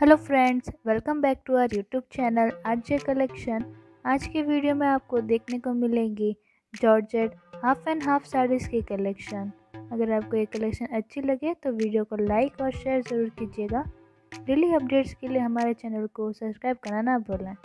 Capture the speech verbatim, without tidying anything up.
Hello friends, welcome back to our YouTube channel RJ collection. आज की video में आपको देखने को मिलेंगी georgette half and half sarees की कलेक्शन। अगर आपको ये कलेक्शन अच्छी लगे तो वीडियो को लाइक और शेयर ज़रूर कीजिएगा। डेली अपडेट्स के लिए हमारे चैनल को सब्सक्राइब करना ना भूलें।